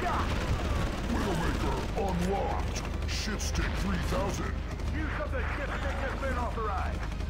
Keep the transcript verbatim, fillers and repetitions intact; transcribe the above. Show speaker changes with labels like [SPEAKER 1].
[SPEAKER 1] Widowmaker unlocked. Shitstick three thousand.
[SPEAKER 2] Use of the shipstick has been authorized.